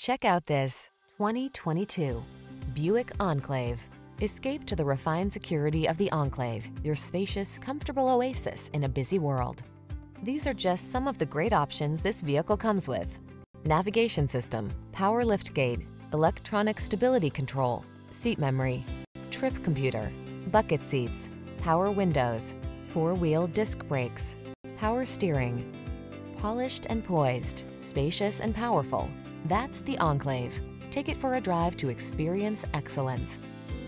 Check out this 2022 Buick Enclave. Escape to the refined security of the Enclave, your spacious, comfortable oasis in a busy world. These are just some of the great options this vehicle comes with: navigation system, power liftgate, electronic stability control, seat memory, trip computer, bucket seats, power windows, four-wheel disc brakes, power steering. Polished and poised, spacious and powerful. That's the Enclave. Take it for a drive to experience excellence.